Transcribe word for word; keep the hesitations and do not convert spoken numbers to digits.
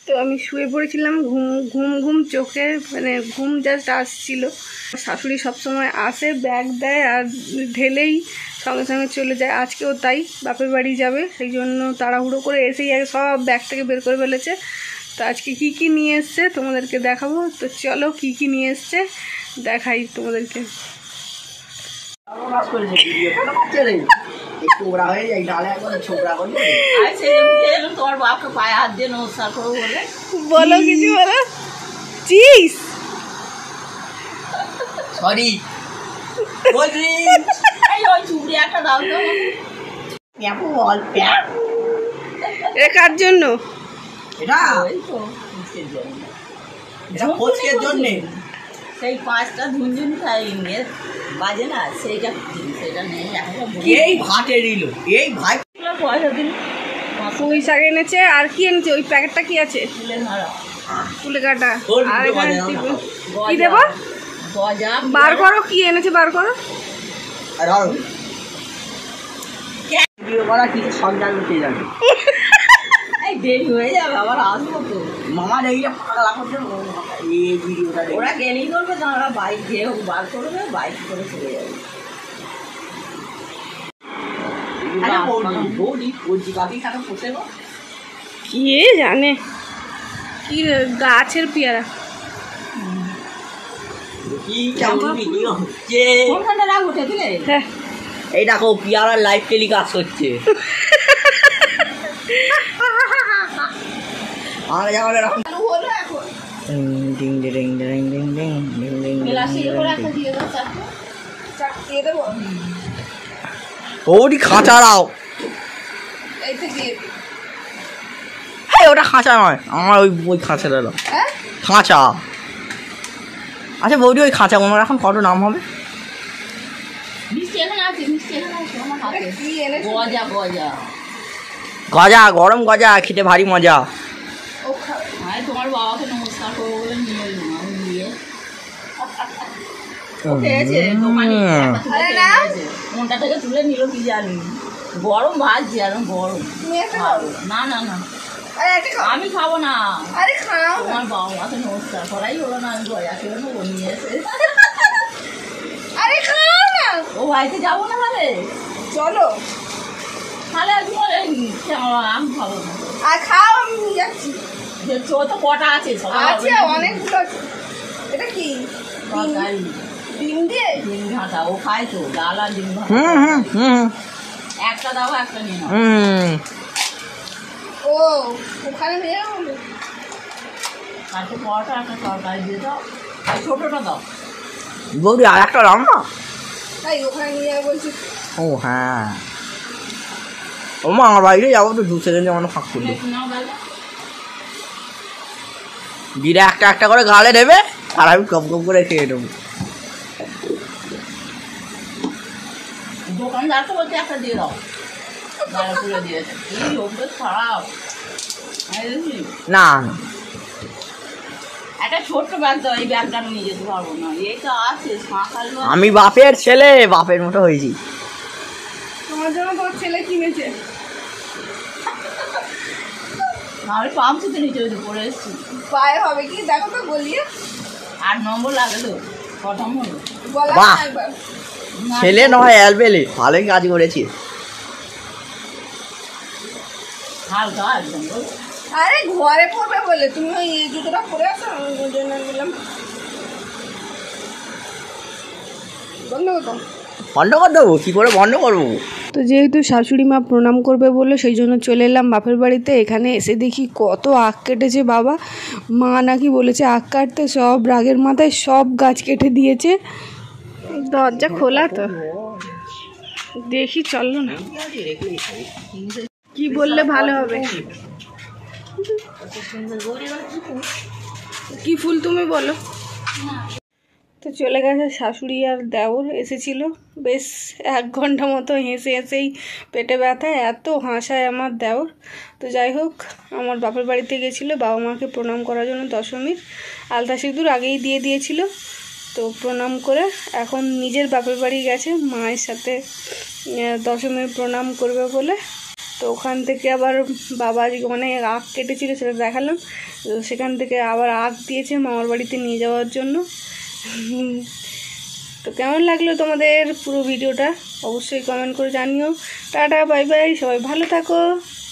তো আমি শুয়ে পড়েছিলাম, ঘুম ঘুম ঘুম চোখে, মানে ঘুম জাস্ট আসছিল। শাশুড়ি সবসময় আসে, ব্যাগ দেয় আর ঢেলেই সঙ্গে সঙ্গে চলে যায়। আজকেও তাই, বাপের বাড়ি যাবে, সেই জন্য তাড়াহুড়ো করে এসেই সব ব্যাগ থেকে বের করে ফেলেছে। তো আজকে কি কি নিয়ে এসছে তোমাদেরকে দেখাবো। তো চলো কি কি নিয়ে এসছে দেখাই তোমাদেরকে। বলো কিছু বলো। চিজ সরি কার জন্য? এটা কোচকের জন্য সেই পাঁচটা ঝুনঝুন খাই বাজে না, সেইটা সেটা নেই। এই ভাতে দিল, এই ভাই পয়সা দিন। পুঁই শাক এনেছে। আর কি এনেছে? ওই প্যাকেটটা কি আছে? ফুলে কাটা। আর এখানে কি দেবো? বার করো, কি এনেছে বার করো। কিছু সন্ধান করতে যাবে, দেরি হয়ে যাবে, আবার আসবো তো। মামার এই পাগলা করছে, এই ভিডিওটা ওরা গেলেই করবে না, ওরা বাইক যে হোক বার করবে, বাইক করে চলে যাবে। বৌদি বলছি বাকি খাতা পোষে না, কে জানে কি গাছের পেয়ারা। এই দেখো পিয়ারার লাইভ টেলিকাস্ট হচ্ছে। বৌদি খাঁচা দাও। হ্যাঁ ওটা খাঁচা নয়, আমার ওই ওই খাঁচা দাও, খাঁচা। আচ্ছা বৌদি ওই খাঁচা মনে এখন কত নাম হবে? গজা, গরম গজা খেতে ভারী মজা। তোমার বাবাকে নমস্কার করবো বলে নিয়ে নিয়ে মনটা থেকে তুলে নিল কি জানি। গরম ভাজছি আর গরম। না না না আমি খাবো না, তোমার বাবাকে নমস্কার করাই হলো না, আমি গজা খেলো না, ও নিয়ে এসে। ও বাড়িতে যাবো না তাহলে চলো, তাহলে আমি আমি খাবো না। আর খাও, আমি নিয়ে যাচ্ছি। তো কটা আছে? আছে অনেকগুলো আছে। এটা কি ডিম দিয়ে? ডিম ঘাঁটা ও খায় তো, ডাল আর ডিম ঘাঁটা। একটা দাও, একটা নিয়ে নাও। ও ওখানে নিয়ে যাবো। কালকে পরোটা একটা তরকারি দিয়ে দাও, আর ছোটোটা দাও। বৌদি আর একটা দাও না। তাই ওখানে নিয়ে যাবো বলছি। ও হ্যাঁ, ও মা আমার বাড়িতে যাবো তো, দু সেকেন্ডে আমার ফাঁক করবে। দিদা একটা একটা করে গালে দেবে আর আমি কম কম করে খেয়ে নেবো। দোকানদারকে বলতে একটা দিয়ে দাও, গালে তুলে দিয়েছে। এই অভ্যেস খারাপ না। একটা ছোট্ট ব্যাগ দাও, এই ব্যাগটা আমি নিয়ে যেতে পারবো না। এইটা আছে শাঁখালো। আমি বাপের ছেলে, বাপের মতো হয়েছি। তোমার জন্য তোর ছেলে কিনেছে। আমি পাম্পসুতে নিচে পড়ে এসেছি, পায়ে হবে কি দেখো তো, বলিয়ে আট নম্বর লাগলো। প্রথম হলো বাহ, ছেলে নয় অ্যালবেলে, ভালোই কাজ করেছি। হালকা একদম। আরে ঘরে পড়বে বলে তুমি ওই জুতোটা পরে আসো, ওই জন্য বললাম বন্ধ করো। বন্ধ করে দেবো? কী করে বন্ধ করবো? তো যেহেতু শাশুড়ি মা প্রণাম করবে বলে সেই জন্য চলে এলাম বাপের বাড়িতে। এখানে এসে দেখি কত আখ কেটেছে বাবা। মা নাকি বলেছে আখ কাটতে, সব রাগের মাথায় সব গাছ কেটে দিয়েছে। দরজা খোলা তো, দেখি চলো না কি বললে ভালো হবে। কি ফুল তুমি বলো। তো চলে গেছে শাশুড়ি আর দেওর এসেছিল, বেশ এক ঘন্টা মতো হেসে হেসেই পেটে ব্যথা, এত হাসায় আমার দেওর। তো যাই হোক, আমার বাপের বাড়িতে গেছিলো বাবা মাকে প্রণাম করার জন্য। দশমীর আলতা সিঁদুর আগেই দিয়ে দিয়েছিল, তো প্রণাম করে এখন নিজের বাপের বাড়ি গেছে মায়ের সাথে দশমীর প্রণাম করবে বলে। তো ওখান থেকে আবার বাবা আজকে অনেক আখ কেটেছিল, সেটা দেখালাম। তো সেখান থেকে আবার আখ দিয়েছে মামার বাড়িতে নিয়ে যাওয়ার জন্য। তো কেমন লাগলো তোমাদের পুরো ভিডিওটা অবশ্যই কমেন্ট করে জানিও। টাটা বাই বাই, সবাই ভালো থাকো।